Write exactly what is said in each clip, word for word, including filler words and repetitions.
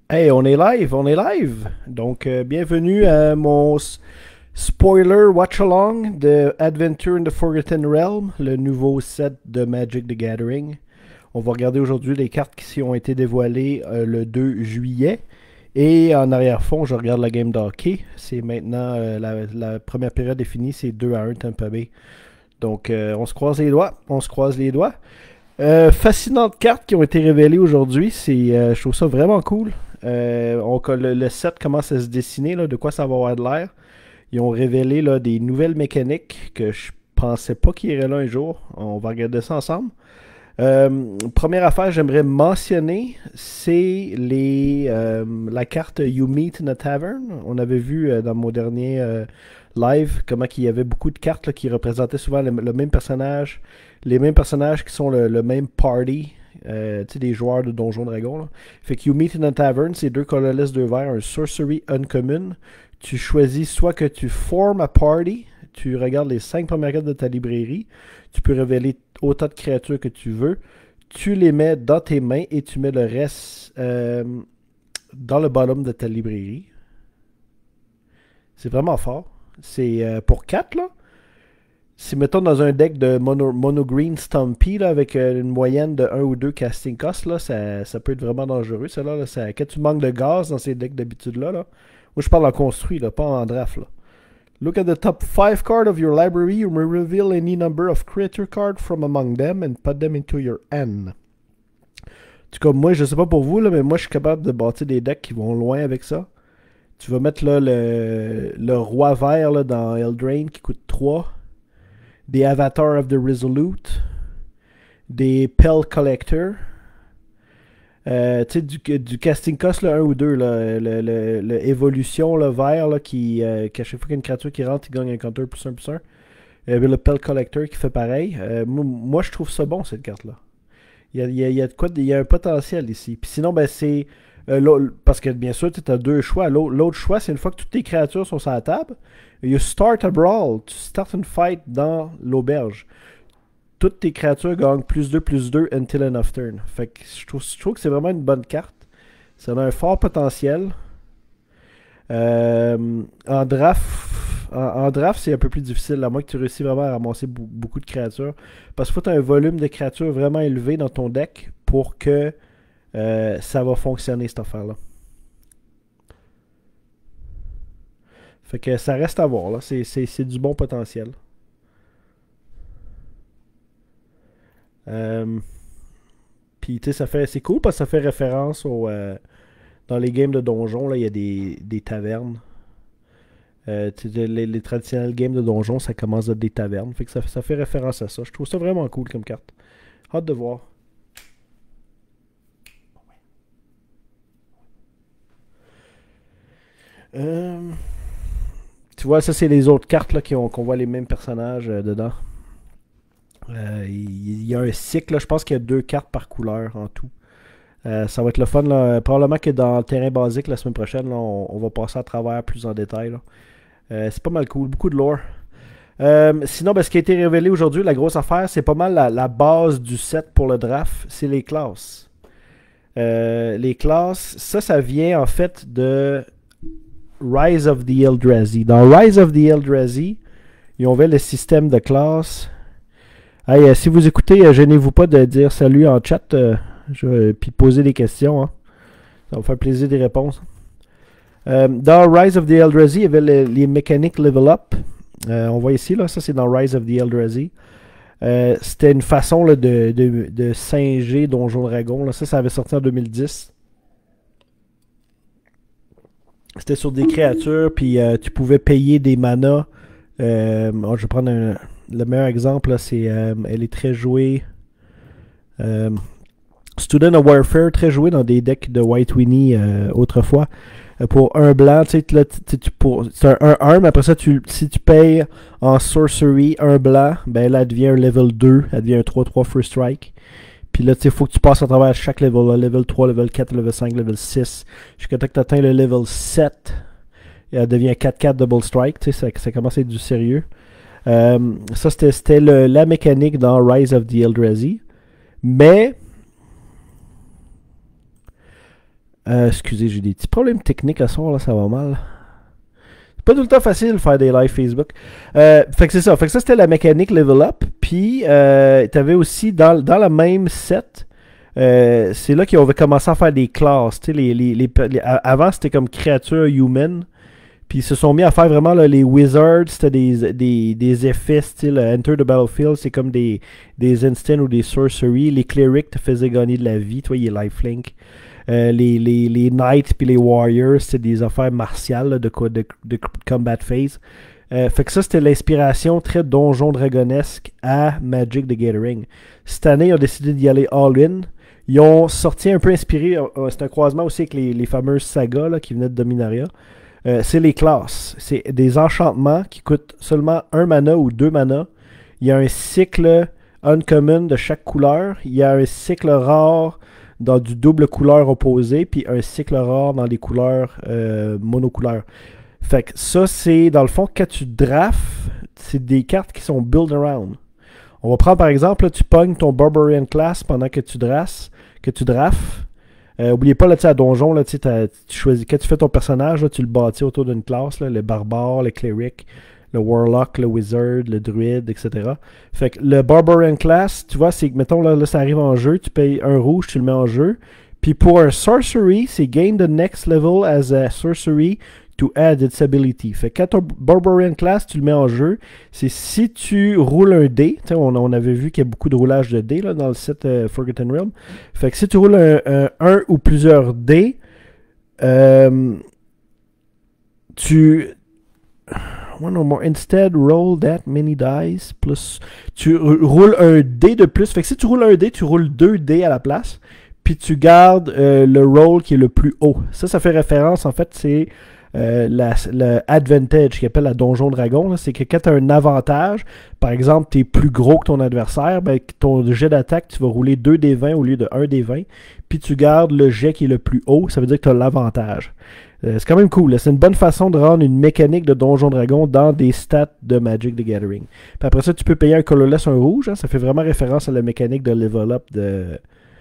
Hey, on est live, on est live. Donc, euh, bienvenue à mon s- spoiler watch-along de Adventure in the Forgotten Realm, le nouveau set de Magic the Gathering. On va regarder aujourd'hui les cartes qui ont été dévoilées euh, le deux juillet. Et en arrière-fond, je regarde la game de hockey. C'est maintenant, euh, la, la première période est finie, c'est deux à un Tampa Bay. Donc, euh, on se croise les doigts, on se croise les doigts. Euh, fascinantes cartes qui ont été révélées aujourd'hui. C'est, euh, je trouve ça vraiment cool. Euh, on- le, le set commence à se dessiner, là, de quoi ça va avoir de l'air. Ils ont révélé là, des nouvelles mécaniques que je pensais pas qu'il y aurait là un jour. On va regarder ça ensemble. Euh, première affaire, j'aimerais mentionner, c'est les euh, la carte You Meet in a Tavern. On avait vu euh, dans mon dernier euh, live comment il y avait beaucoup de cartes là, qui représentaient souvent le, le même personnage, les mêmes personnages qui sont le, le même party, euh, tu sais, des joueurs de Donjon Dragon. Là. Fait que You Meet in a Tavern, c'est deux colorless, deux verts, un Sorcery Uncommon. Tu choisis soit que tu formes a party, tu regardes les cinq premières cartes de ta librairie, tu peux révéler autant de créatures que tu veux, tu les mets dans tes mains et tu mets le reste euh, dans le bottom de ta librairie. C'est vraiment fort. C'est euh, pour quatre là. Si mettons dans un deck de mono, mono green Stumpy là, avec euh, une moyenne de un ou deux casting costs, là, ça, ça peut être vraiment dangereux. Ça, là, là, ça, quand tu manques de gaz dans ces decks d'habitude là, là, moi je parle en construit, là, pas en draft. Là. Look at the top five cards of your library. You may reveal any number of creature cards from among them and put them into your hand. En tout cas, moi, je sais pas pour vous, là, mais moi, je suis capable de bâtir des decks qui vont loin avec ça. Tu vas mettre là, le, le roi vert là, dans Eldraine qui coûte trois. Des Avatar of the Resolute. Des Pell Collector. Euh, tu sais, du, du casting cost là, un ou deux, là, le, le, le évolution là, vert là, qui, euh, qui à chaque fois qu'il y a une créature qui rentre, il gagne un counter plus un plus un. Il y avait le Pell Collector qui fait pareil. Euh, moi, moi, je trouve ça bon cette carte-là. Il y a, il y a, il y a de quoi, il y a un potentiel ici. Puis sinon, ben c'est. Euh, parce que bien sûr, tu as deux choix. L'autre choix, c'est une fois que toutes tes créatures sont sur la table, you start a brawl. Tu starts une fight dans l'auberge. Toutes tes créatures gagnent plus deux, plus deux until an off turn. Fait que je trouve, je trouve que c'est vraiment une bonne carte. Ça a un fort potentiel. Euh, en draft, en, en draft, c'est un peu plus difficile, à moins que tu réussisses vraiment à ramasser b- beaucoup de créatures. Parce qu'il faut que tu aies un volume de créatures vraiment élevé dans ton deck pour que euh, ça va fonctionner, cette affaire-là. Fait que ça reste à voir, là. C'est, c'est, c'est du bon potentiel. Euh, Puis, tu sais, ça fait, c'est cool parce que ça fait référence au, euh, dans les games de donjon, là, il y a des, des tavernes. Euh, les, les traditionnels games de donjon, ça commence à être des tavernes. Fait que ça, ça fait référence à ça. Je trouve ça vraiment cool comme carte. Hâte de voir. Euh, Tu vois, ça, c'est les autres cartes là, qui ont, qu'on voit les mêmes personnages euh, dedans. Euh, Il y, y a un cycle, là, je pense qu'il y a deux cartes par couleur en tout. Euh, ça va être le fun. Là. Probablement que dans le terrain basique, la semaine prochaine, là, on, on va passer à travers plus en détail. Là. Euh, c'est pas mal cool. Beaucoup de lore. Euh, sinon, ben, ce qui a été révélé aujourd'hui, la grosse affaire, c'est pas mal la, la base du set pour le draft, c'est les classes. Euh, les classes, ça, ça vient en fait de Rise of the Eldrazi. Dans Rise of the Eldrazi, ils ont fait le système de classes. Hey, euh, si vous écoutez, euh, gênez-vous pas de dire salut en chat, euh, je, puis poser des questions. Hein. Ça va me faire plaisir des réponses. Euh, dans Rise of the Eldrazi, il y avait le, les mécaniques level up. Euh, on voit ici, là, ça c'est dans Rise of the Eldrazi. Euh, C'était une façon là, de, de, de singer Donjon Dragon. Là. Ça, ça avait sorti en deux mille dix. C'était sur des créatures, puis euh, tu pouvais payer des manas. Euh, oh, je vais prendre un, le meilleur exemple, là, c'est, euh, elle est très jouée. Euh, Student of Warfare, très jouée dans des decks de White Winnie euh, autrefois. Euh, pour un blanc, tu sais, là, c'est un un un, mais après ça, tu, si tu payes en sorcery un blanc, ben là, elle devient un level deux, elle devient un trois trois first strike. Puis là, tu sais, il faut que tu passes à travers chaque level, là, level trois, level quatre, level cinq, level six, jusqu'à temps que tu atteins le level sept. Et elle devient quatre quatre double strike, tu sais, ça, ça commence à être du sérieux. Euh, ça, c'était la mécanique dans Rise of the Eldrazi. Mais Euh, excusez, j'ai des petits problèmes techniques à soir, là, ça va mal. C'est pas tout le temps facile de faire des lives Facebook. Euh, fait que c'est ça. Fait que ça, c'était la mécanique Level Up. Puis, euh, t'avais aussi, dans, dans la même set, euh, c'est là qu'ils avaient commencé à faire des classes. Tu sais, les, les, les, les, avant, c'était comme créatures human. Puis ils se sont mis à faire vraiment là, les wizards, c'était des, des, des effets style uh, Enter the Battlefield, c'est comme des, des instants ou des sorceries. Les clerics te faisaient gagner de la vie, toi, il est lifelink. Euh, les, les, les knights puis les warriors, c'était des affaires martiales là, de, de, de combat phase. Euh, fait que ça, c'était l'inspiration très donjon dragonesque à Magic the Gathering. Cette année, ils ont décidé d'y aller all-in. Ils ont sorti un peu inspiré, euh, c'est un croisement aussi avec les, les fameuses sagas là, qui venaient de Dominaria. Euh, c'est les classes. C'est des enchantements qui coûtent seulement un mana ou deux mana. Il y a un cycle uncommon de chaque couleur. Il y a un cycle rare dans du double couleur opposé. Puis un cycle rare dans les couleurs euh, monocouleurs. Fait que ça, c'est dans le fond, quand tu drafts, c'est des cartes qui sont build around. On va prendre par exemple, là, tu pognes ton Barbarian Class pendant que tu drafts. Que tu drafts. Euh, oubliez pas, là, à Donjon, là, tu choisis, quand tu fais ton personnage, là, tu le bâtis autour d'une classe, là, le barbare, le cleric, le warlock, le wizard, le druide, et cetera. Fait que le Barbarian Class, tu vois, c'est que, mettons, là, là, ça arrive en jeu, tu payes un rouge, tu le mets en jeu. Puis pour un sorcery, c'est gain the next level as a sorcery to add its ability. Fait que quand ton Barbarian Class, tu le mets en jeu, c'est si tu roules un dé, on, on avait vu qu'il y a beaucoup de roulage de dés là, dans le set euh, Forgotten Realm. Fait que si tu roules un, un, un ou plusieurs dés, euh, tu... One or more. Instead, roll that many dice. Plus, tu roules un dé de plus. Fait que si tu roules un dé, tu roules deux dés à la place. Puis tu gardes euh, le roll qui est le plus haut. Ça, ça fait référence, en fait, c'est... Euh, la, le advantage qu'il appelle la Donjon Dragon, c'est que quand tu as un avantage, par exemple, tu es plus gros que ton adversaire, ben, ton jet d'attaque, tu vas rouler deux dés vingt au lieu de un dé vingt, puis tu gardes le jet qui est le plus haut, ça veut dire que tu as l'avantage. Euh, c'est quand même cool, c'est une bonne façon de rendre une mécanique de Donjon Dragon dans des stats de Magic the Gathering. Puis après ça, tu peux payer un colorless, un rouge, hein, ça fait vraiment référence à la mécanique de level up de...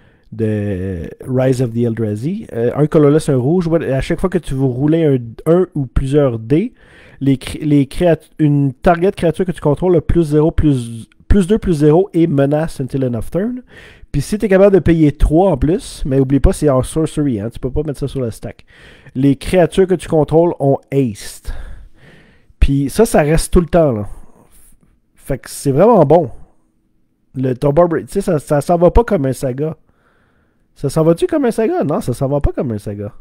de Rise of the Eldrazi. Euh, un colorless, un rouge. À chaque fois que tu veux rouler un, un ou plusieurs dés, les, les une target créature que tu contrôles a plus zéro, plus, plus deux, plus zéro et menace until end of turn. Puis si tu es capable de payer trois en plus, mais oublie pas, c'est en sorcery, hein, tu peux pas mettre ça sur le stack. Les créatures que tu contrôles ont haste. Puis ça, ça reste tout le temps, là. Fait que c'est vraiment bon. Le ton Barbarian, tu sais, ça, ça s'en va pas comme un saga. Ça s'en va-tu comme un saga? Non, ça s'en va pas comme un saga.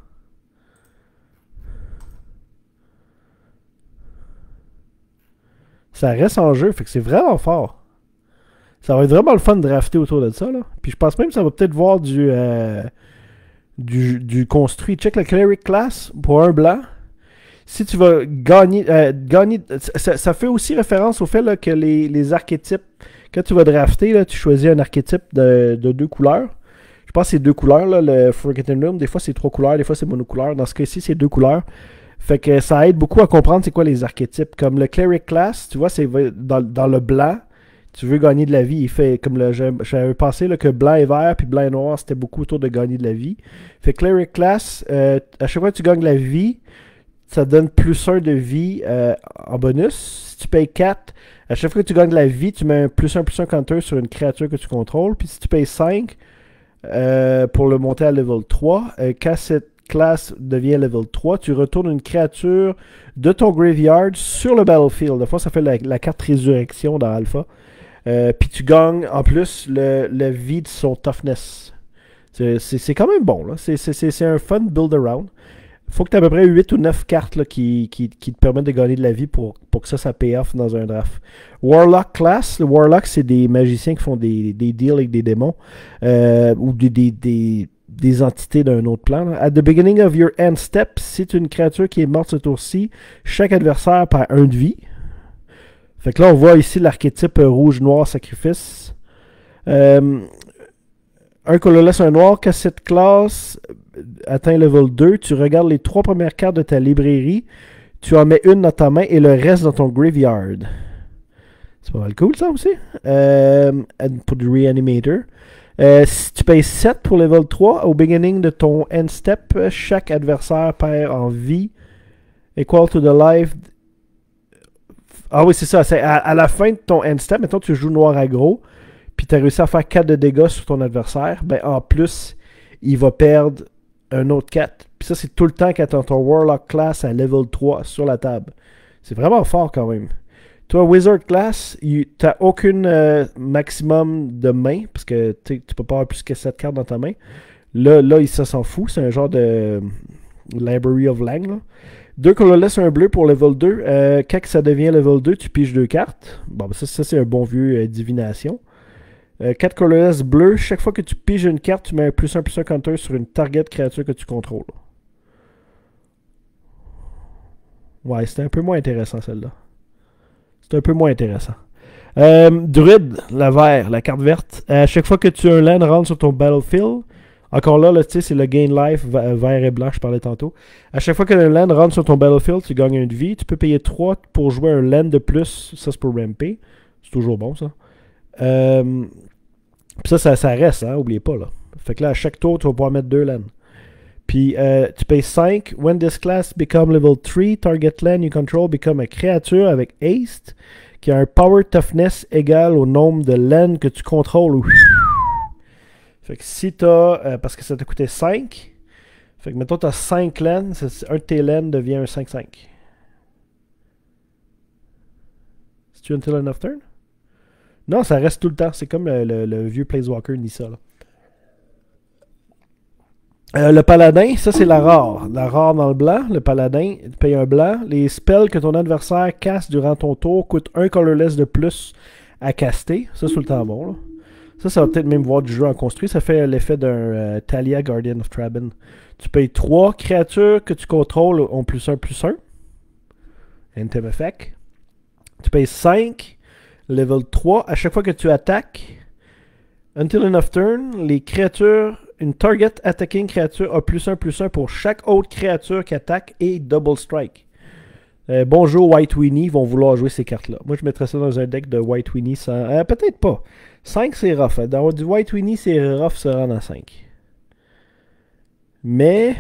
Ça reste en jeu, fait que c'est vraiment fort. Ça va être vraiment le fun de drafter autour de ça, là. Puis je pense même que ça va peut-être voir du, euh, du, du construit. Check le Cleric Class pour un blanc. Si tu vas gagner... Euh, gagner ça, ça fait aussi référence au fait là, que les, les archétypes... Quand tu vas drafter, là, tu choisis un archétype de, de deux couleurs. Je pense que c'est deux couleurs, là, le Forgotten Realm. Des fois, c'est trois couleurs, des fois, c'est monocouleur. Dans ce cas-ci, c'est deux couleurs. Fait que ça aide beaucoup à comprendre c'est quoi les archétypes. Comme le Cleric Class, tu vois, c'est dans, dans le blanc. Tu veux gagner de la vie. Il fait comme le. J'avais pensé là, que blanc et vert puis blanc et noir, c'était beaucoup autour de gagner de la vie. Fait que Cleric Class, euh, à chaque fois que tu gagnes de la vie, ça donne plus un de vie euh, en bonus. Si tu payes quatre, à chaque fois que tu gagnes de la vie, tu mets un plus un plus un counter sur une créature que tu contrôles. Puis si tu payes cinq, Euh, pour le monter à level trois. Euh, quand cette classe devient level trois, tu retournes une créature de ton graveyard sur le battlefield. Des fois, ça fait la, la carte résurrection dans Alpha. Euh, Puis tu gagnes en plus le, le vie de son toughness. C'est quand même bon. C'est un fun build around. Faut que tu aies à peu près huit ou neuf cartes là, qui, qui, qui te permettent de gagner de la vie pour, pour que ça, ça paye off dans un draft. Warlock Class. Le Warlock, c'est des magiciens qui font des, des deals avec des démons euh, ou des, des, des, des entités d'un autre plan. Là. At the beginning of your end step, si tu es une créature qui est morte ce tour-ci, chaque adversaire perd un de vie. Fait que là, on voit ici l'archétype rouge-noir sacrifice. Euh, un colorless, un noir. Quand cette classe atteint level deux, tu regardes les trois premières cartes de ta librairie, tu en mets une dans ta main et le reste dans ton graveyard. C'est pas mal cool ça aussi. Euh, pour du Reanimator. Euh, si tu payes sept pour level trois, au beginning de ton end step, chaque adversaire perd en vie equal to the life. Ah oui, c'est ça. C'est à, à la fin de ton end step, mettons tu joues noir aggro, puis tu as réussi à faire quatre de dégâts sur ton adversaire, ben en plus, il va perdre un autre quatre. Puis ça, c'est tout le temps quand tu as ton Warlock class à level trois sur la table. C'est vraiment fort quand même. Toi, Wizard class, tu n'as aucun euh, maximum de main, parce que tu peux pas avoir plus que sept cartes dans ta main. Là, là il s'en fout. C'est un genre de Library of Lang. Là. Deux colorless, un bleu pour level deux. Euh, quand ça devient level deux, tu piges deux cartes. Bon, ben ça, ça c'est un bon vieux euh, divination. Euh, quatre colorless bleu. Chaque fois que tu piges une carte, tu mets un plus un plus un counter sur une target créature que tu contrôles. Ouais, c'était un peu moins intéressant celle-là. C'est un peu moins intéressant. Euh, Druide, la vert, la carte verte. À chaque fois que tu as un land rentre sur ton battlefield, encore là, là tu sais, c'est le gain life vert et blanc, je parlais tantôt. À chaque fois que un land rentre sur ton battlefield, tu gagnes une vie. Tu peux payer trois pour jouer un land de plus. Ça, c'est pour ramper. C'est toujours bon, ça. Euh, Puis ça, ça, ça reste, hein, oubliez pas, là. Fait que là, à chaque tour, tu vas pouvoir mettre deux lands. Puis euh, tu payes cinq. When this class become level three, target land you control become a créature avec haste qui a un power toughness égal au nombre de lands que tu contrôles. Fait que si t'as... Euh, parce que ça t'a coûté cinq. Fait que mettons t'as cinq lands, un de tes lands devient un cinq cinq. C'est-tu until end of turn? Non, ça reste tout le temps. C'est comme le, le, le vieux Planeswalker Nissa, là. Euh, le paladin, ça c'est la rare. La rare dans le blanc, le paladin, tu payes un blanc. Les spells que ton adversaire casse durant ton tour coûtent un colorless de plus à caster. Ça c'est tout le temps bon. Là. Ça, ça va peut-être même voir du jeu en construit. Ça fait l'effet d'un euh, Talia Guardian of Traben. Tu payes trois créatures que tu contrôles ont plus un plus un. Item effect. Tu payes cinq. Level trois. À chaque fois que tu attaques, until end of turn, les créatures... Une target attacking créature a plus un plus un pour chaque autre créature qui attaque et double strike. Euh, bonjour White Winnie, vont vouloir jouer ces cartes-là. Moi je mettrais ça dans un deck de White Winnie sans... Euh, peut-être pas. cinq c'est rough. Dans du White Winnie c'est rough se rendre à cinq. Mais...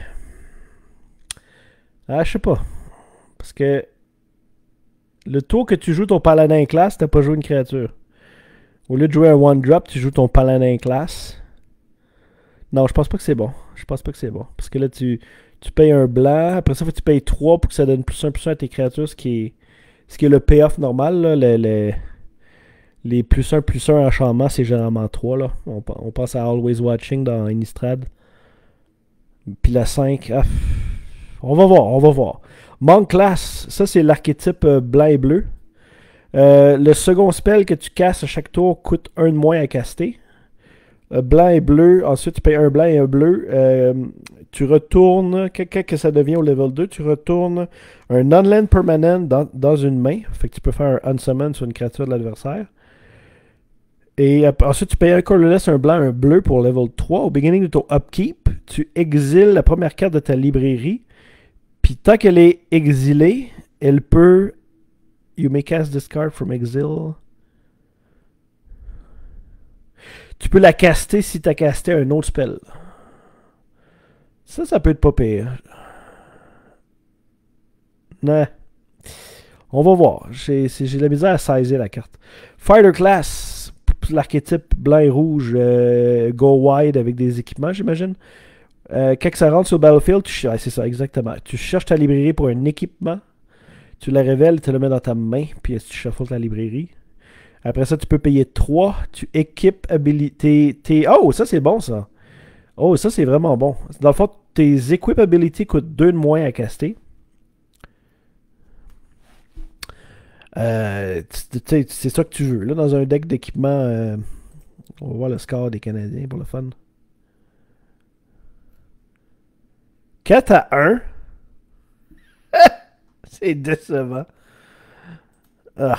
Ah je sais pas. Parce que... Le tour que tu joues ton paladin classe, t'as pas joué une créature. Au lieu de jouer un one drop, tu joues ton paladin classe. Non, je pense pas que c'est bon. Je pense pas que c'est bon. Parce que là, tu, tu payes un blanc. Après ça, faut que tu payes trois pour que ça donne plus un plus un à tes créatures, ce qui est, ce qui est le payoff normal. Là. Le, le, les plus un plus un enchantements, c'est généralement trois. Là. On, on pense à Always Watching dans Innistrad. Puis la cinq. Ah, on va voir, on va voir. Monk Class, ça c'est l'archétype euh, blanc et bleu. Euh, le second spell que tu casses à chaque tour coûte un de moins à caster. Euh, blanc et bleu, ensuite tu payes un blanc et un bleu. Euh, tu retournes, quand que ça devient au level deux, tu retournes un non-land permanent dans, dans une main. Fait que tu peux faire un unsummon sur une créature de l'adversaire. Et euh, ensuite tu payes un colorless, un blanc, un bleu pour level trois. Au beginning de ton upkeep, tu exiles la première carte de ta librairie. Puis tant qu'elle est exilée, elle peut... You may cast this card from exile. Tu peux la caster si tu as casté un autre spell. Ça, ça peut être pas pire. Non. On va voir. J'ai de la misère à saisir la carte. Fighter Class. L'archétype blanc et rouge. Euh, go wide avec des équipements, j'imagine. Euh, quand ça rentre sur le battlefield, tu... ouais, c'est ça, exactement. Tu cherches ta librairie pour un équipement. Tu la révèles, tu le mets dans ta main. Puis tu shuffles la librairie. Après ça, tu peux payer trois. Tu équipes habilité. Tes... Oh, ça c'est bon ça. Oh, ça c'est vraiment bon. Dans le fond, tes equip ability coûtent deux de moins à caster. Euh, c'est ça que tu veux. Là, dans un deck d'équipement, euh, on va voir le score des Canadiens pour le fun. quatre à un. C'est décevant. Ah.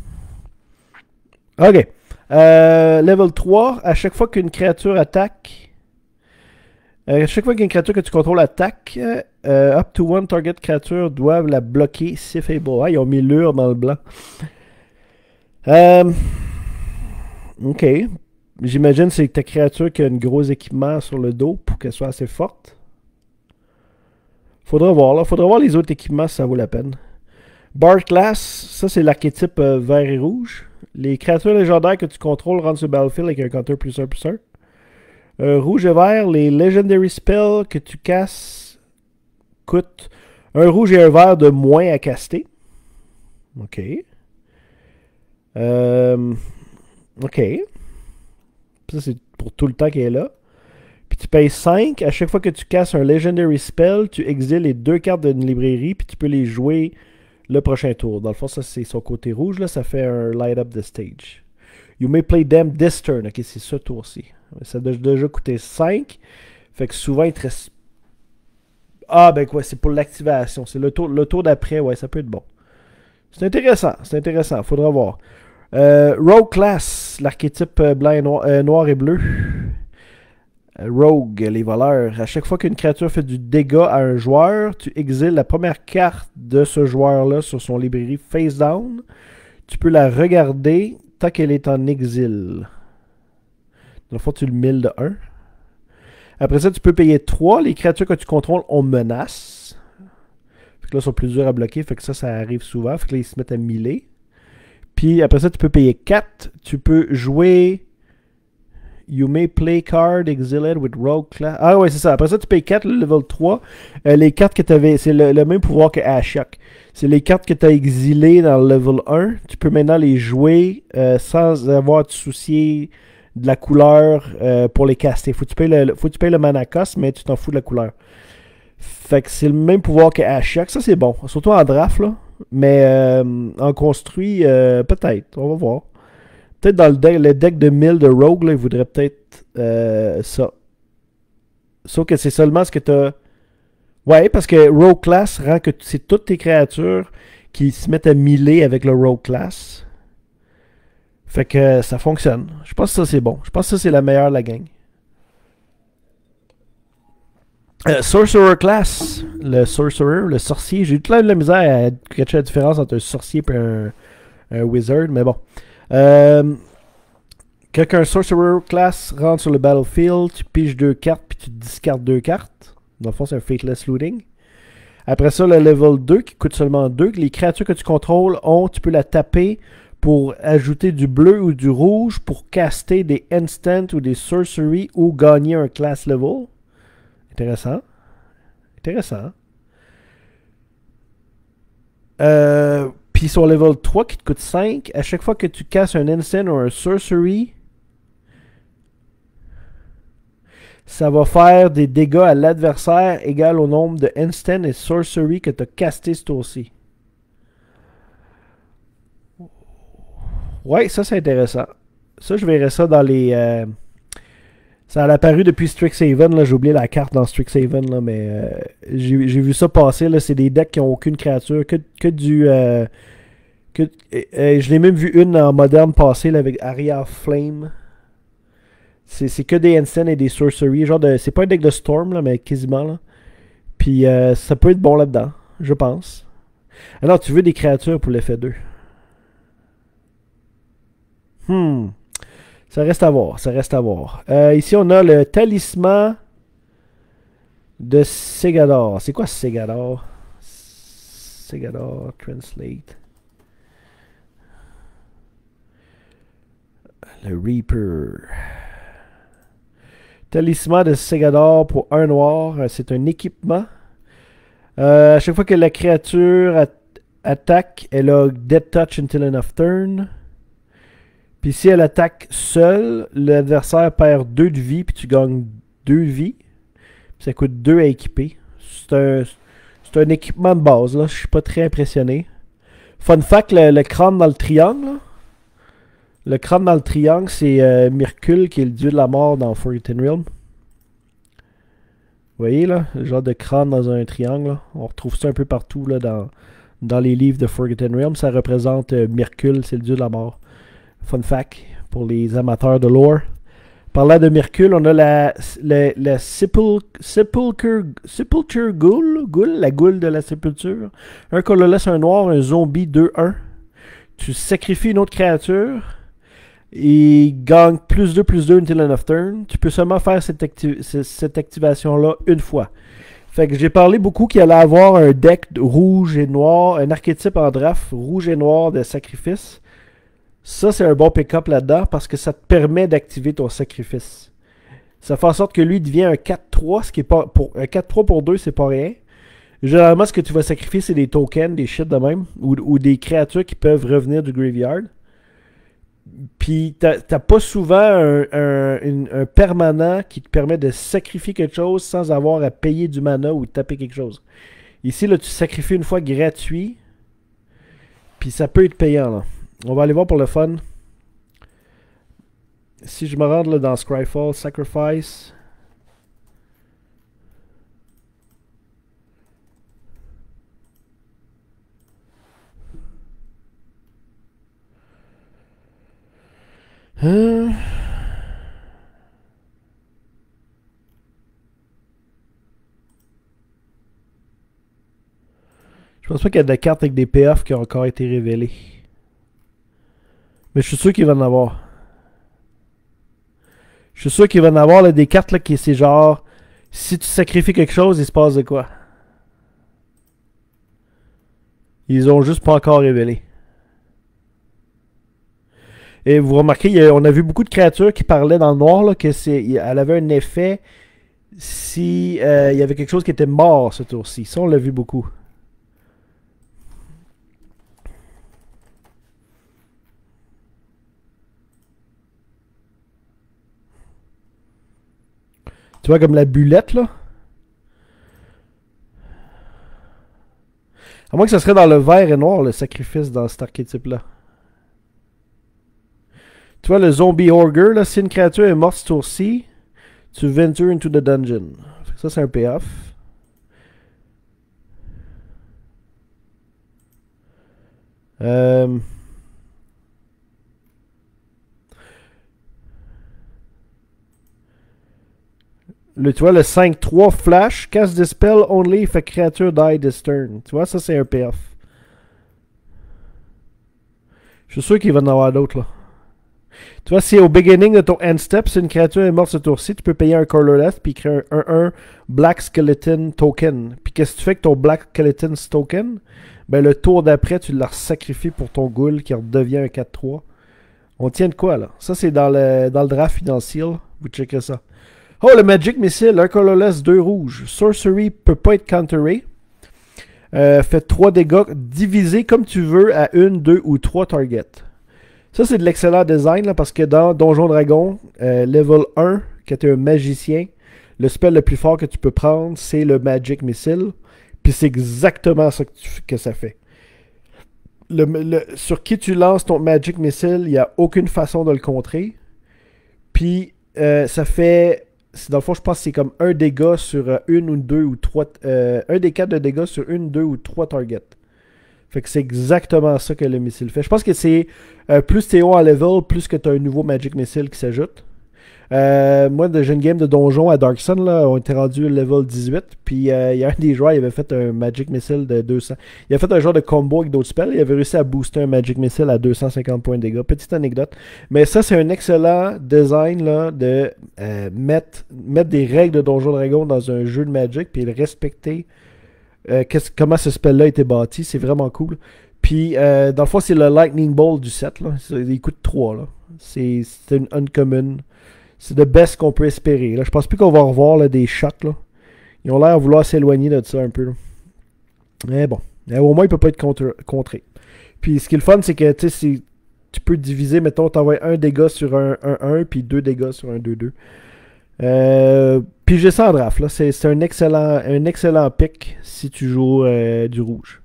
Ok. Euh, level trois, à chaque fois qu'une créature attaque, euh, à chaque fois qu'une créature que tu contrôles attaque, euh, up to one target créature doivent la bloquer si faible. Ah, ils ont mis l'ur dans le blanc. Euh, ok. J'imagine que c'est ta créature qui a un gros équipement sur le dos pour qu'elle soit assez forte. Faudra voir, là. Faudra voir les autres équipements si ça vaut la peine. Bard Class, ça c'est l'archétype euh, vert et rouge. Les créatures légendaires que tu contrôles rentrent sur le battlefield avec un counter plus un plus un. Euh, rouge et vert, les Legendary Spells que tu casses coûtent un rouge et un vert de moins à caster. Ok. Euh, ok. Ça c'est pour tout le temps qu'elle est là. Puis tu payes cinq. À chaque fois que tu casses un Legendary Spell, tu exiles les deux cartes d'une librairie, puis tu peux les jouer le prochain tour. Dans le fond, ça c'est son côté rouge, là, ça fait un light up the stage. You may play them this turn. Ok, c'est ce tour-ci. Ça a déjà coûté cinq. Fait que souvent, il te reste... Ah, ben quoi, c'est pour l'activation. C'est le tour, le tour d'après, ouais, ça peut être bon. C'est intéressant, c'est intéressant, faudra voir. Euh, Rogue Class, l'archétype blanc et noir, euh, noir et bleu. Euh, Rogue, les voleurs. À chaque fois qu'une créature fait du dégât à un joueur, tu exiles la première carte de ce joueur-là sur son librairie face down. Tu peux la regarder tant qu'elle est en exil. Dans le fond, tu le milles de un. Après ça, tu peux payer trois. Les créatures que tu contrôles ont menace. Fait que là, ils sont plus durs à bloquer. Fait que ça, ça arrive souvent. Fait que là, ils se mettent à miller. Puis après ça, tu peux payer quatre. Tu peux jouer... You may play card exiled with rogue class. Ah ouais, c'est ça. Après ça, tu payes quatre, le level trois. Euh, les cartes que tu avais... C'est le, le même pouvoir que Ashok. C'est les cartes que tu as exilées dans le level un. Tu peux maintenant les jouer euh, sans avoir à te soucier de la couleur euh, pour les caster. Faut que tu payes le, faut que tu payes le mana cost, mais tu t'en fous de la couleur. Fait que c'est le même pouvoir que Ashok. Ça, c'est bon. Surtout en draft, là. Mais euh, en construit, euh, peut-être. On va voir. Peut-être dans le deck, le deck de mille de Rogue, là, il voudrait peut-être euh, ça. Sauf que c'est seulement ce que tu as... Ouais, parce que Rogue Class rend que c'est toutes tes créatures qui se mettent à miller avec le Rogue Class. Fait que ça fonctionne. Je pense que ça, c'est bon. Je pense que ça, c'est la meilleure de la gang. Euh, Sorcerer Class. Le Sorcerer, le sorcier. J'ai eu plein de la misère à catcher la différence entre un sorcier et un, un Wizard, mais bon. Euh, quand un Sorcerer Class rentre sur le battlefield, tu piges deux cartes puis tu discardes deux cartes. Dans le fond, c'est un Fateless Looting. Après ça, le level deux qui coûte seulement deux. Les créatures que tu contrôles ont, tu peux la taper pour ajouter du bleu ou du rouge pour caster des instants ou des sorceries ou gagner un class level. Intéressant. Intéressant. Euh, Puis sur level trois qui te coûte cinq, à chaque fois que tu casses un instant ou un sorcery, ça va faire des dégâts à l'adversaire égal au nombre de instant et sorcery que tu as casté ce tour-ci. Ouais, ça c'est intéressant. Ça, je verrai ça dans les... Euh, ça a apparu depuis Strixhaven, j'ai oublié la carte dans Strixhaven, là, mais euh, j'ai vu ça passer. C'est des decks qui n'ont aucune créature, que, que du... Euh, que, euh, je l'ai même vu une en moderne passer là, avec Aria Flame. C'est que des instants et des sorceries. Genre de. C'est pas un deck de Storm, là, mais quasiment. Là. Puis euh, ça peut être bon là-dedans, je pense. Alors, tu veux des créatures pour l'effet deux. Hmm. Ça reste à voir, ça reste à voir. Euh, ici, on a le talisman de Segador. C'est quoi Segador? Segador, translate. Le Reaper. Talisman de Segador pour un noir. C'est un équipement. Euh, à chaque fois que la créature at attaque, elle a Dead Touch until end of turn. Puis si elle attaque seule, l'adversaire perd deux de vie, puis tu gagnes deux vies. Puis ça coûte deux à équiper. C'est un, c'est un équipement de base, là. Je suis pas très impressionné. Fun fact, le, le crâne dans le triangle, là. Le crâne dans le triangle, c'est euh, Myrkul, qui est le dieu de la mort dans Forgotten Realm. Vous voyez, là, le genre de crâne dans un triangle, là. On retrouve ça un peu partout, là, dans, dans les livres de Forgotten Realm. Ça représente euh, Myrkul, c'est le dieu de la mort. Fun fact, pour les amateurs de lore. Parlant de Myrkul, on a la, la, la Sepulchre, Sepulchre Ghoul, Ghoul, la goule de la sépulture. Un colorless, un noir, un zombie deux un. Tu sacrifies une autre créature. Il gagne plus deux, plus deux until end of turn. Tu peux seulement faire cette, acti cette activation-là une fois. Fait que j'ai parlé beaucoup qu'il allait avoir un deck rouge et noir, un archétype en draft rouge et noir de sacrifice. Ça, c'est un bon pick-up là-dedans parce que ça te permet d'activer ton sacrifice. Ça fait en sorte que lui devient un quatre trois, ce qui est pas pour un quatre trois pour deux, c'est pas rien. Généralement, ce que tu vas sacrifier, c'est des tokens, des shit de même, ou, ou des créatures qui peuvent revenir du graveyard. Puis, t'as pas souvent un, un, une, un permanent qui te permet de sacrifier quelque chose sans avoir à payer du mana ou taper quelque chose. Ici, là, tu sacrifies une fois gratuit, puis ça peut être payant, là. On va aller voir pour le fun. Si je me rends là, dans Scryfall, Sacrifice... Hein? Je pense pas qu'il y a de cartes avec des payoffs qui ont encore été révélées. Mais je suis sûr qu'il va en avoir. Je suis sûr qu'il va en avoir là, des cartes là, qui c'est genre si tu sacrifies quelque chose, il se passe de quoi. Ils ont juste pas encore révélé. Et vous remarquez, a, on a vu beaucoup de créatures qui parlaient dans le noir, là, que c'est, elle avait un effet si euh, il y avait quelque chose qui était mort ce tour-ci. Ça, on l'a vu beaucoup. Tu vois, comme la bulette, là. À moins que ce serait dans le vert et noir, le sacrifice dans cet archétype-là. Tu vois, le zombie Orger, là, si une créature est morte ce tour-ci, tu venture into the dungeon. Ça, c'est un payoff. Euh... Le, tu vois, le cinq trois flash, cast dispel only if a creature die this turn. Tu vois, ça, c'est un payoff. Je suis sûr qu'il va en avoir d'autres, là. Tu vois, si au beginning de ton end step, si une créature est morte ce tour-ci, tu peux payer un colorless puis créer un un un Black Skeleton Token. Puis qu'est-ce que tu fais avec ton Black Skeleton Token? Ben le tour d'après, tu l'as sacrifié pour ton ghoul qui redevient un quatre trois. On tient de quoi, là? Ça, c'est dans le, dans le draft financier. Vous checkerez ça. Oh, le Magic Missile, un colorless, deux rouges. Sorcery peut pas être counteré. Euh, fait trois dégâts divisés comme tu veux à une, deux ou trois targets. Ça, c'est de l'excellent design là, parce que dans Donjon Dragon, euh, level un, qui était un magicien, le spell le plus fort que tu peux prendre, c'est le Magic Missile. Puis c'est exactement ça que, tu, que ça fait. Le, le, sur qui tu lances ton Magic Missile, il n'y a aucune façon de le contrer. Puis euh, ça fait... Dans le fond, je pense que c'est comme un dégât sur euh, une ou deux ou trois... Euh, un des quatre de dégâts sur une, deux ou trois targets. Fait que c'est exactement ça que le missile fait. Je pense que c'est euh, plus t'es haut en level, plus que tu as un nouveau Magic Missile qui s'ajoute. Euh, moi, de jeune game de donjon à Dark Sun, là, on était rendu level dix-huit. Puis euh, il y a un des joueurs, il avait fait un Magic Missile de deux cents. Il a fait un genre de combo avec d'autres spells. Il avait réussi à booster un Magic Missile à deux cent cinquante points de dégâts. Petite anecdote. Mais ça, c'est un excellent design là, de euh, mettre, mettre des règles de Donjon Dragon dans un jeu de Magic, puis le respecter. Euh, comment ce spell-là a été bâti. C'est vraiment cool. Puis, euh, dans le fond, c'est le Lightning Bolt du set. Là. Il coûte trois. C'est une uncommon. C'est le best qu'on peut espérer. Là. Je pense plus qu'on va revoir là, des shots. Là. Ils ont l'air de vouloir s'éloigner de ça un peu. Là. Mais bon. Mais au moins, il peut pas être contre, contré. Puis, ce qui est le fun, c'est que tu peux diviser, mettons, t'envoies un dégât sur un un un, puis deux dégâts sur un deux deux. Euh, puis j'ai ça en draft. C'est un excellent, un excellent pick si tu joues euh, du rouge.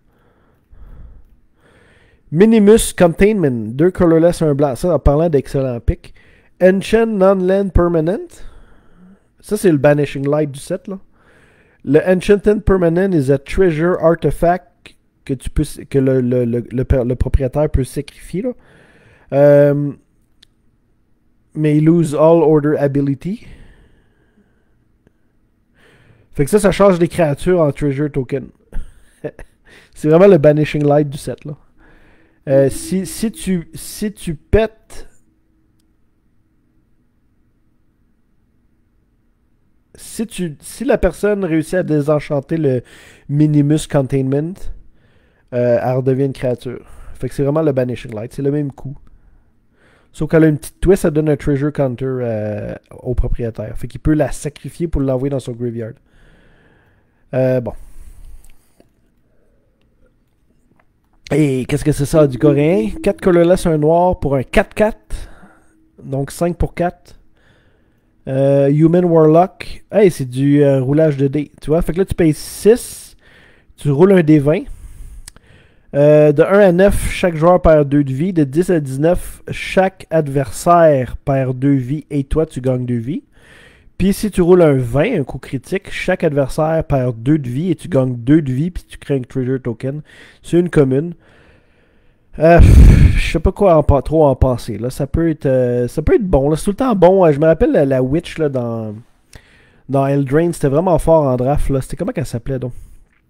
Minimus Containment, deux colorless, un blanc. Ça, en parlant d'excellent pick. Ancient Non-Land Permanent. Ça, c'est le Banishing Light du set. Là. Le Enchanted Permanent is a treasure artifact que, tu peux, que le, le, le, le, le propriétaire peut sacrifier. Là. Euh, mais il lose all order ability. Fait que ça, ça change les créatures en treasure token. C'est vraiment le Banishing Light du set, là. Euh, si, si, tu, si tu pètes si, tu, si la personne réussit à désenchanter le Minimus Containment, euh, elle redevient une créature. Fait que c'est vraiment le Banishing Light. C'est le même coup. Sauf qu'elle a une petite twist, ça donne un Treasure Counter euh, au propriétaire. Fait qu'il peut la sacrifier pour l'envoyer dans son graveyard. Euh, bon. Et qu'est-ce que c'est ça du coréen? quatre colorless, un noir pour un quatre quatre. Donc cinq pour quatre. Euh, Human Warlock. Hey, c'est du euh, roulage de dés. Tu vois? Fait que là, tu payes six. Tu roules un dé vingt. Euh, de un à neuf, chaque joueur perd deux de vie. De dix à dix-neuf, chaque adversaire perd deux vies et toi, tu gagnes deux vies. Puis si tu roules un vingt, un coup critique, chaque adversaire perd deux de vie et tu gagnes deux de vie puis tu crées un Treasure Token. C'est une commune. Euh, je sais pas quoi en, trop en penser. Là. Ça, peut être, euh, ça peut être bon. C'est tout le temps bon. Je me rappelle la, la Witch là, dans, dans Eldraine. C'était vraiment fort en draft. C'était comment qu'elle s'appelait donc?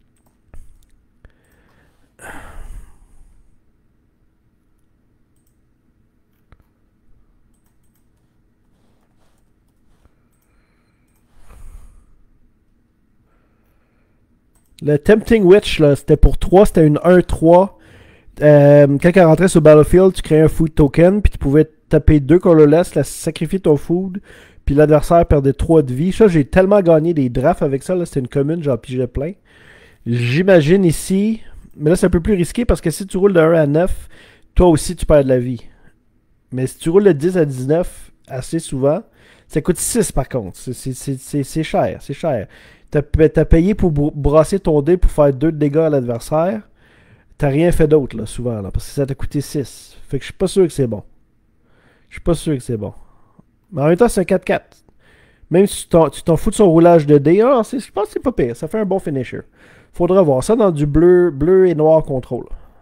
Le Tempting Witch, c'était pour trois, c'était une un trois. Euh, quand elle rentrait sur Battlefield, tu créais un food token, puis tu pouvais taper deux colorless, la sacrifier ton food, puis l'adversaire perdait trois de vie. Ça, j'ai tellement gagné des drafts avec ça, c'était une commune, j'en pigeais plein. J'imagine ici, mais là c'est un peu plus risqué parce que si tu roules de un à neuf, toi aussi tu perds de la vie. Mais si tu roules de dix à dix-neuf, assez souvent, ça coûte six par contre. C'est cher, c'est cher. T'as as payé pour brasser ton dé pour faire deux de dégâts à l'adversaire. T'as rien fait d'autre, là, souvent, là, parce que ça t'a coûté six. Fait que je suis pas sûr que c'est bon. Je suis pas sûr que c'est bon. Mais en même temps, c'est un quatre quatre. Même si tu t'en fous de son roulage de dés, ah, je pense que c'est pas pire. Ça fait un bon finisher. Faudra voir ça dans du bleu, bleu et noir contrôle.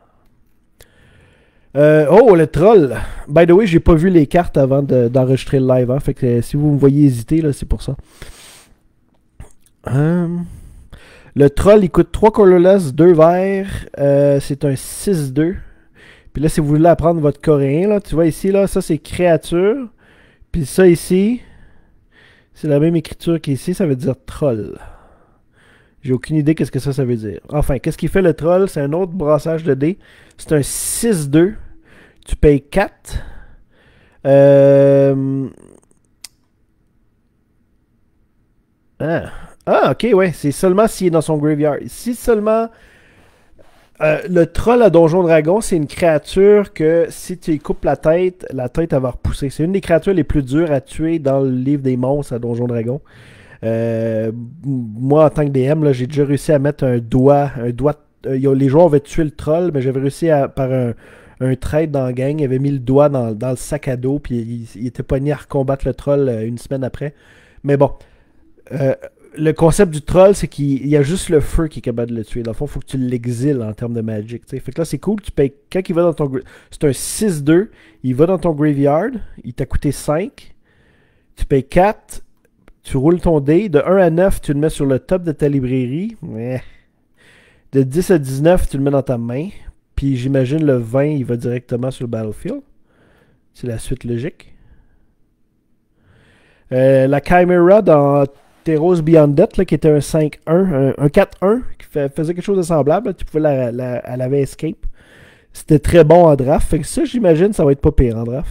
Euh, oh, le troll. By the way, j'ai pas vu les cartes avant d'enregistrer de, le live. Hein, fait que si vous me voyez hésiter, là, c'est pour ça. Hum... Le troll, il coûte trois colorless, deux verts. Euh, c'est un six deux. Puis là, si vous voulez apprendre votre coréen, là, tu vois ici, là, ça c'est créature. Puis ça ici, c'est la même écriture qu'ici, ça veut dire troll. J'ai aucune idée qu'est-ce que ça, ça veut dire. Enfin, qu'est-ce qu'il fait le troll? C'est un autre brassage de dés. C'est un six deux. Tu payes quatre. Euh... Ah. Ah, ok, ouais. C'est seulement s'il est dans son graveyard. Si seulement... Euh, le troll à Donjon Dragon, c'est une créature que si tu lui coupes la tête, la tête elle va repousser. C'est une des créatures les plus dures à tuer dans le livre des monstres à Donjon Dragon. Euh, moi, en tant que D M, j'ai déjà réussi à mettre un doigt... Un doigt euh, les joueurs avaient tué le troll, mais j'avais réussi à, par un, un trade dans la gang. Il avait mis le doigt dans, dans le sac à dos, puis il, il était pogné à recombattre le troll euh, une semaine après. Mais bon... Euh, le concept du troll, c'est qu'il y a juste le feu qui est capable de le tuer. Dans le fond, il faut que tu l'exiles en termes de magic. T'sais. Fait que là, c'est cool. Tu payes, quand il va dans ton... C'est un six deux. Il va dans ton graveyard. Il t'a coûté cinq. Tu payes quatre. Tu roules ton dé. De un à neuf, tu le mets sur le top de ta librairie. Ouais. De dix à dix-neuf, tu le mets dans ta main. Puis j'imagine le vingt, il va directement sur le battlefield. C'est la suite logique. Euh, la Chimera dans... Teros Beyond Death, là, qui était un cinq un, un, un quatre un, qui fait, faisait quelque chose de semblable. Là, tu pouvais la, la, elle avait escape. C'était très bon en draft. Fait que ça, j'imagine, ça va être pas pire en draft.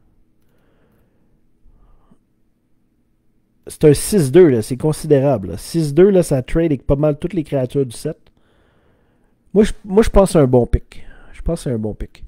C'est un six deux, c'est considérable. six deux, là, ça trade avec pas mal toutes les créatures du set. Moi, je, moi, je pense que c'est un bon pick. Je pense que c'est un bon pick.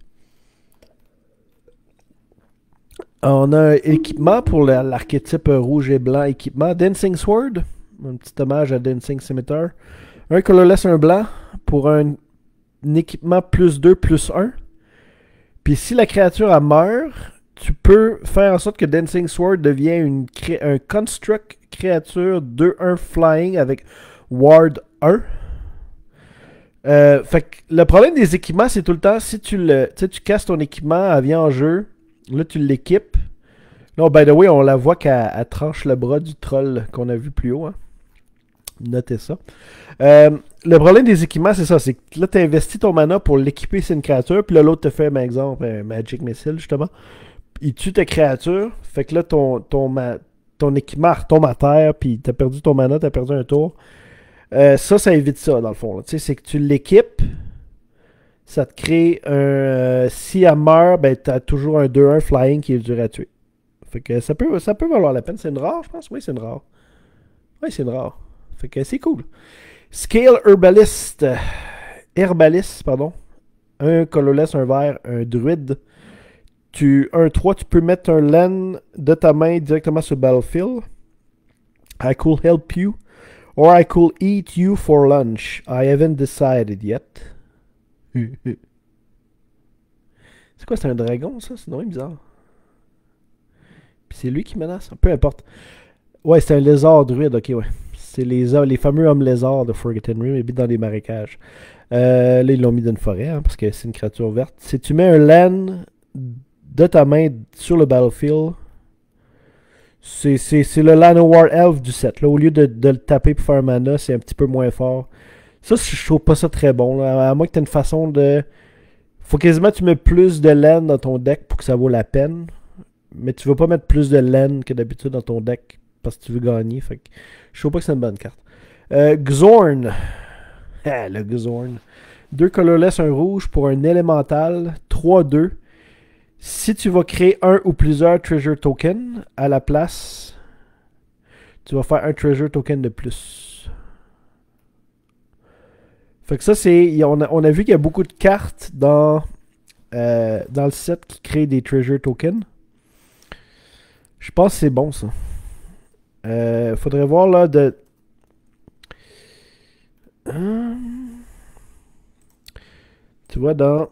On a un équipement pour l'archétype rouge et blanc équipement. Dancing Sword. Un petit hommage à Dancing Scimitar. Un colorless, un blanc. Pour un, un équipement plus deux, plus un. Puis si la créature elle meurt, tu peux faire en sorte que Dancing Sword devienne une cré un construct créature deux un flying avec Ward un. Euh, fait que le problème des équipements, c'est tout le temps, si tu le, tu sais, tu casses ton équipement, elle vient en jeu. Là, tu l'équipes. Là, by the way, on la voit qu'elle tranche le bras du troll qu'on a vu plus haut. Hein. Notez ça. Euh, le problème des équipements, c'est ça. C'est que là, tu investis ton mana pour l'équiper, c'est une créature. Puis là, l'autre te fait, par exemple, un Magic Missile, justement. Il tue ta créature. Fait que là, ton, ton, ton équipement retombe à terre, puis t'as perdu ton mana, t'as perdu un tour. Euh, ça, ça évite ça, dans le fond. Tu sais, c'est que tu l'équipes, ça te crée un... Euh, si elle meurt, ben t'as toujours un deux un flying qui est dur à tuer. Fait que ça peut, ça peut valoir la peine. C'est une rare, je pense. Oui, c'est une rare. Oui, c'est une rare. Fait que c'est cool. Scale Herbalist. Herbalist, pardon. Un colorless, un vert, un druide. Tu, un trois, tu peux mettre un land de ta main directement sur le battlefield. I could help you. Or I could eat you for lunch. I haven't decided yet. C'est quoi, c'est un dragon, ça? C'est non bizarre. Puis c'est lui qui menace. Peu importe. Ouais, c'est un lézard druide, ok, ouais. C'est les, les fameux hommes lézards de Forgotten Realms, mais dans les marécages. Euh, là, ils l'ont mis dans une forêt, hein, parce que c'est une créature verte. Si tu mets un land de ta main sur le battlefield, c'est le Llanowar Elf du set. Là, au lieu de, de le taper pour faire un mana, c'est un petit peu moins fort. Ça, je trouve pas ça très bon. Là. À moins que tu aies une façon de... Faut quasiment que tu mets plus de land dans ton deck pour que ça vaut la peine. Mais tu veux pas mettre plus de land que d'habitude dans ton deck parce que tu veux gagner. Fait que je trouve pas que c'est une bonne carte. Euh, Xorn. Ah, le Xorn. Deux colorless, un rouge pour un élémental. trois deux. Si tu vas créer un ou plusieurs treasure tokens à la place, tu vas faire un treasure token de plus. Fait que ça, c'est. On a, on a vu qu'il y a beaucoup de cartes dans, euh, dans le set qui créent des treasure tokens. Je pense que c'est bon, ça. Euh, faudrait voir, là, de... Hum... Tu vois, dans...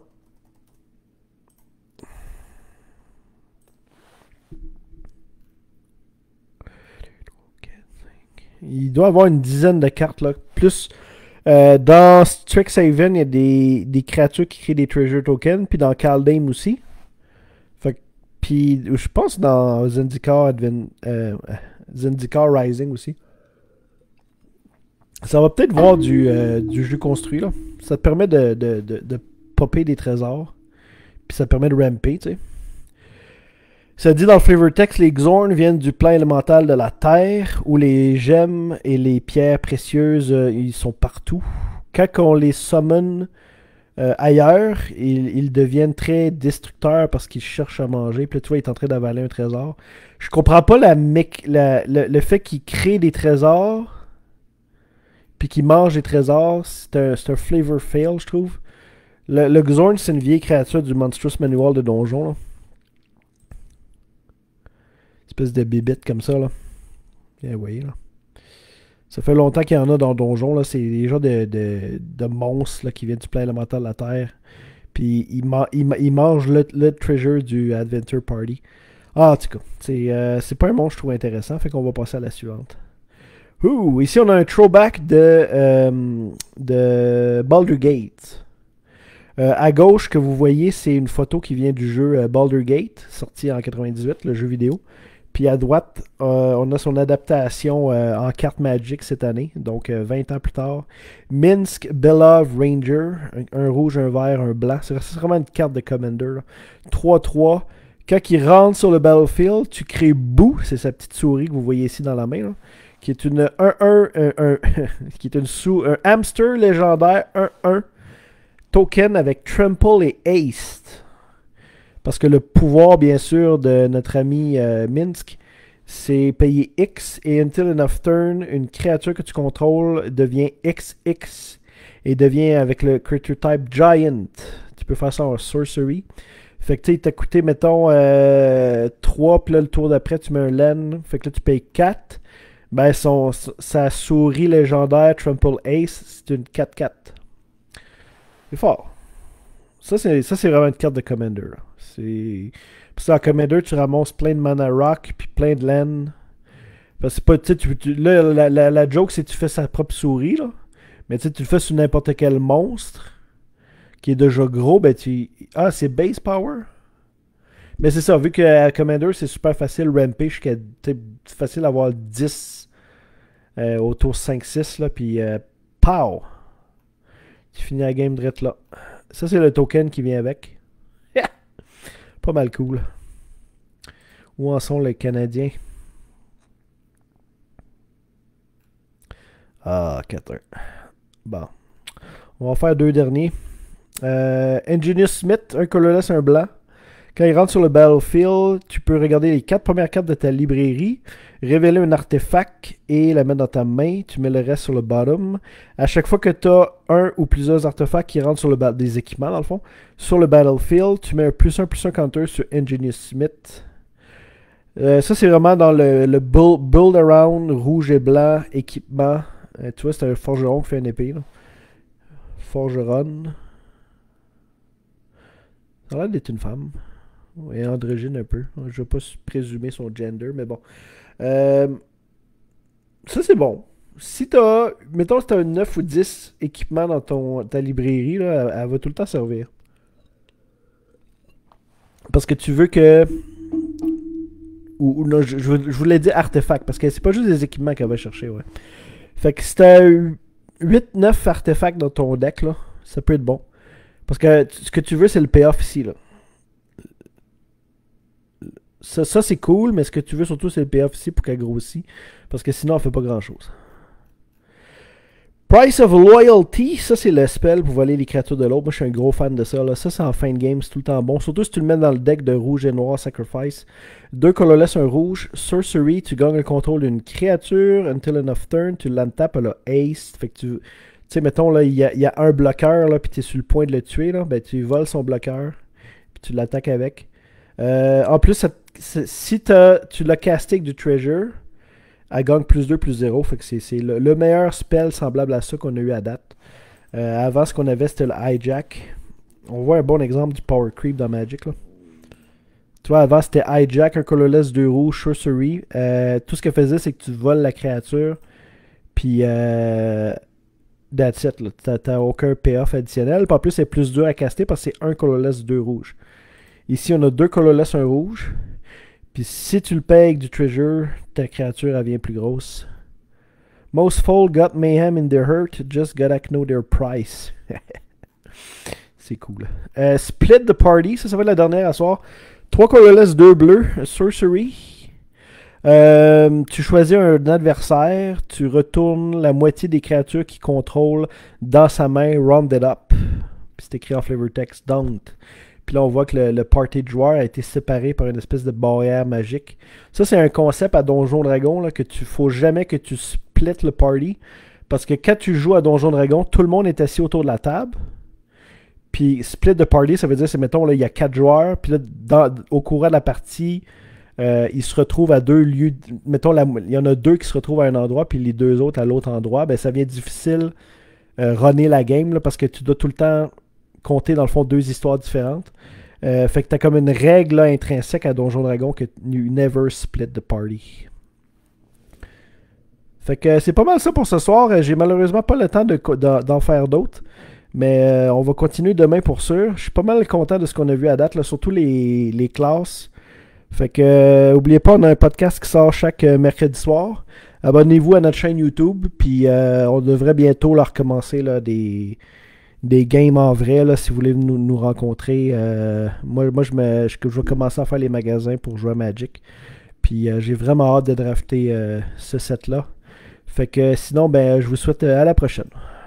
Il doit y avoir une dizaine de cartes, là. Plus... Euh, dans Strixhaven, il y a des, des créatures qui créent des treasure tokens. Puis dans Kaldheim aussi. Fait que... Puis je pense dans Zendikar, Adven, euh, Zendikar Rising aussi. Ça va peut-être voir du, euh, du jeu construit, là. Ça te permet de, de, de, de popper des trésors. Puis ça te permet de ramper, tu sais. Ça dit dans le flavor text, les Xorn viennent du plan élémental de la Terre, où les gemmes et les pierres précieuses, euh, ils sont partout. Quand on les summon euh, ailleurs, ils, ils deviennent très destructeurs parce qu'ils cherchent à manger. Puis là, tu vois, il est en train d'avaler un trésor. Je comprends pas la, la, le, le fait qu'ils créent des trésors, puis qu'ils mangent des trésors. C'est un, un flavor fail, je trouve. Le, le Xorn, c'est une vieille créature du Monstrous Manual de donjon, là. Espèce de bébête comme ça, là. Bien, vous voyez, là. Ça fait longtemps qu'il y en a dans Donjon, là. C'est des genres de, de, de monstres, là, qui viennent du plan élémental de la Terre. Puis ils, ma ils, ils mangent le, le treasure du Adventure Party. Ah, en tout cas, c'est euh, pas un monstre, je trouve intéressant. Fait qu'on va passer à la suivante. Ouh, ici, on a un throwback de, euh, de Baldur's Gate. Euh, à gauche, que vous voyez, c'est une photo qui vient du jeu euh, Baldur's Gate, sorti en quatre-vingt-dix-huit, le jeu vidéo. Puis à droite, euh, on a son adaptation euh, en carte Magic cette année, donc euh, vingt ans plus tard. Minsk Belov Ranger, un, un rouge, un vert, un blanc. C'est vraiment une carte de Commander. trois trois. Quand il rentre sur le battlefield, tu crées Boo, c'est sa petite souris que vous voyez ici dans la main, là, qui est une un un, un, un qui est une sous, un hamster légendaire un un token avec Trample et Haste. Parce que le pouvoir, bien sûr, de notre ami euh, Minsk, c'est payer X et until enough turn, une créature que tu contrôles devient X X et devient avec le creature type Giant. Tu peux faire ça en sorcery. Fait que tu sais, il t'a coûté, mettons, euh, trois, puis là, le tour d'après, tu mets un land. Fait que là, tu payes quatre. Ben, son, sa souris légendaire, Trample Ace, c'est une quatre quatre. C'est fort. Ça, c'est vraiment une carte de Commander. C'est. Puis en Commander, tu ramasses plein de mana rock, puis plein de land. Parce que pas, tu, tu, là, la, la, la joke, c'est que tu fais sa propre souris, là. Mais tu le fais sur n'importe quel monstre qui est déjà gros, ben tu. Ah, c'est base power? Mais c'est ça, vu que à Commander, c'est super facile, rampage, c'est facile d'avoir dix euh, au tour cinq six, là, puis euh, pow! Tu finis la game direct là. Ça, c'est le token qui vient avec. Pas mal cool. Où en sont les Canadiens? Ah, quatre un. Bon. On va faire deux derniers. Euh, Engineer Smith, un colorless, un blanc. Quand il rentre sur le battlefield, tu peux regarder les quatre premières cartes de ta librairie, révéler un artefact et la mettre dans ta main. Tu mets le reste sur le bottom. À chaque fois que tu as un ou plusieurs artefacts qui rentrent sur le ba- des équipements, dans le fond, sur le battlefield, tu mets un plus un plus un counter sur Engineer Smith. Euh, ça, c'est vraiment dans le, le build, build around rouge et blanc équipement. Euh, tu vois, c'est un forgeron qui fait une épée. Là. Forgeron. Ça a l'air d'être une femme. Et androgyne un peu. Je vais pas présumer son gender, mais bon. Euh, ça, c'est bon. Si t'as, mettons si t'as un neuf ou dix équipements dans ton, ta librairie, là, elle, elle va tout le temps servir. Parce que tu veux que... Ou, ou non, je, je, je voulais dire artefact, parce que c'est pas juste des équipements qu'elle va chercher, ouais. Fait que si t'as huit neuf artefacts dans ton deck, là, ça peut être bon. Parce que tu- ce que tu veux, c'est le payoff ici, là. Ça, ça, c'est cool, mais ce que tu veux surtout, c'est le payoff ici pour qu'elle grossit. Parce que sinon, elle fait pas grand-chose. Price of Loyalty, ça c'est le spell pour voler les créatures de l'autre. Moi je suis un gros fan de ça. Là. Ça c'est en fin de game, c'est tout le temps bon. Surtout si tu le mets dans le deck de rouge et noir Sacrifice. Deux colorless, un rouge. Sorcery, tu gagnes le contrôle d'une créature. Until end of turn, tu l'entapes, elle a Haste. Fait que tu. Tu sais, mettons, là, il y, y, a un bloqueur, là, puis tu es sur le point de le tuer, là. Ben, tu voles son bloqueur, puis tu l'attaques avec. Euh, en plus, ça, si tu l'as casté avec du treasure, elle gagne plus deux, plus zéro. Fait que c'est le, le meilleur spell semblable à ça qu'on a eu à date. Euh, avant, ce qu'on avait, c'était le hijack. On voit un bon exemple du power creep dans Magic. Là. Tu vois, avant, c'était hijack, un colorless, deux rouges, sorcery. Euh, tout ce qu'elle faisait, c'est que tu voles la créature. Puis, euh, that's it. T'as aucun payoff additionnel. Puis en plus, c'est plus dur à caster parce que c'est un colorless, deux rouges. Ici, on a deux colorless, un rouge. Puis si tu le payes avec du treasure, ta créature elle vient plus grosse. Most fold got mayhem in their hurt, just gotta know their price. C'est cool. Euh, split the party, ça, ça va être la dernière à soir. Trois colorless, deux bleus, sorcery. Euh, tu choisis un adversaire, tu retournes la moitié des créatures qu'il contrôle dans sa main, rounded up. Puis c'est écrit en flavor text, don't. Puis là, on voit que le, le party de joueurs a été séparé par une espèce de barrière magique. Ça, c'est un concept à Donjon Dragon, là, que tu faut jamais que tu splits le party. Parce que quand tu joues à Donjon Dragon, tout le monde est assis autour de la table. Puis split the party, ça veut dire, c'est mettons, là, il y a quatre joueurs. Puis là, dans, au courant de la partie, euh, ils se retrouvent à deux lieux. Mettons, la, il y en a deux qui se retrouvent à un endroit, puis les deux autres à l'autre endroit. Ben, ça devient difficile euh, runner la game, là, parce que tu dois tout le temps compter dans le fond deux histoires différentes. Euh, fait que t'as comme une règle là, intrinsèque à Donjon Dragon que you never split the party. Fait que c'est pas mal ça pour ce soir. J'ai malheureusement pas le temps d'en de, de, faire d'autres. Mais euh, on va continuer demain pour sûr. Je suis pas mal content de ce qu'on a vu à date, là, surtout les, les classes. Fait que euh, oubliez pas, on a un podcast qui sort chaque euh, mercredi soir. Abonnez-vous à notre chaîne YouTube. Puis euh, on devrait bientôt là, recommencer là, des. des games en vrai, là, si vous voulez nous, nous rencontrer. Euh, moi, moi je, me, je, je vais commencer à faire les magasins pour jouer à Magic. Puis euh, j'ai vraiment hâte de drafter euh, ce set-là. Fait que sinon, ben, je vous souhaite euh, à la prochaine.